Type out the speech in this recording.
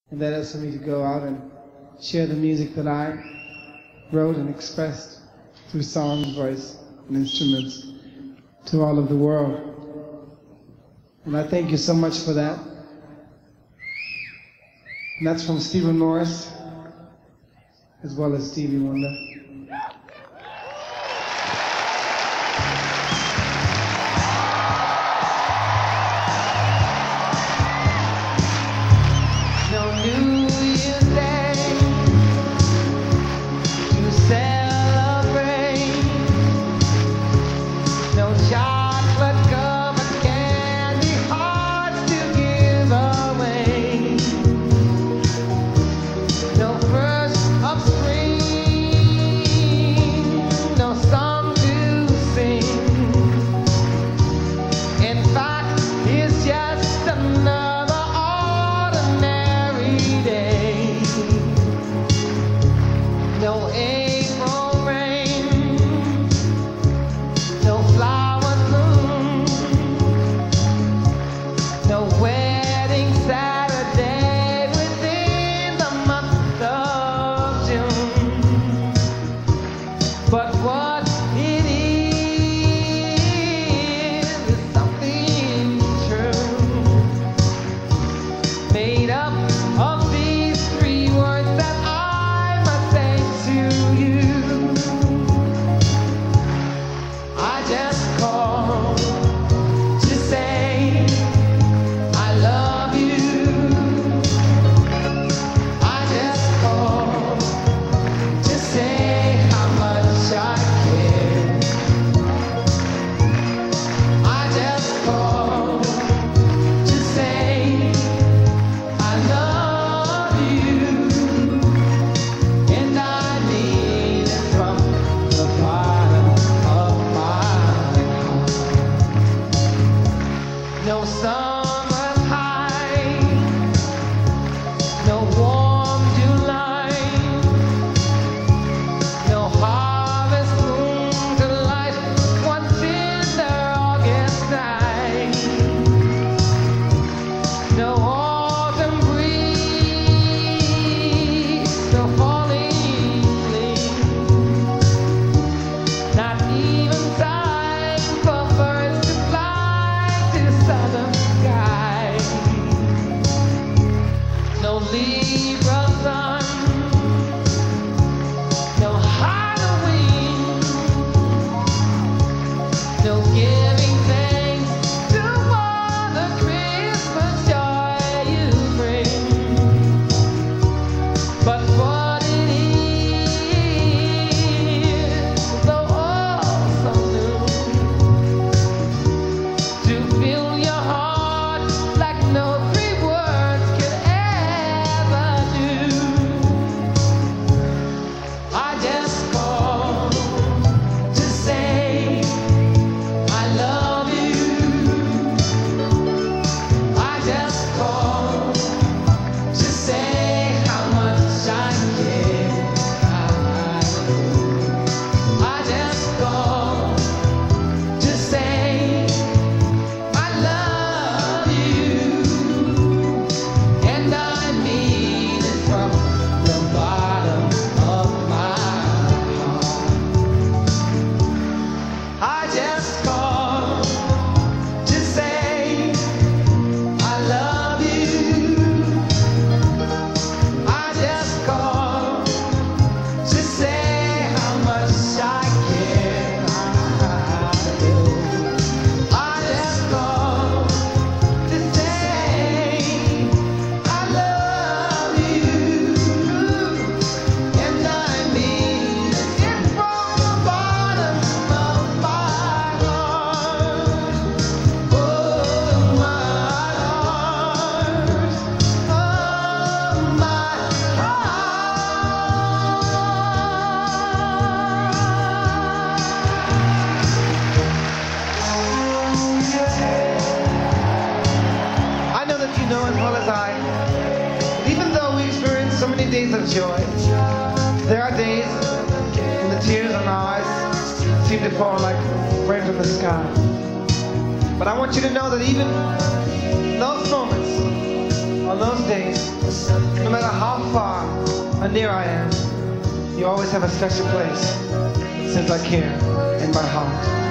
And that is for me to go out and share the music that I wrote and expressed through song, voice, and instruments to all of the world. And I thank you so much for that. And that's from Stephen Morris, as well as Stevie Wonder. Days of joy. There are days when the tears in our eyes seem to fall like rain from the sky. But I want you to know that even in those moments, on those days, no And there I am. You always have a special place, since like here in my heart.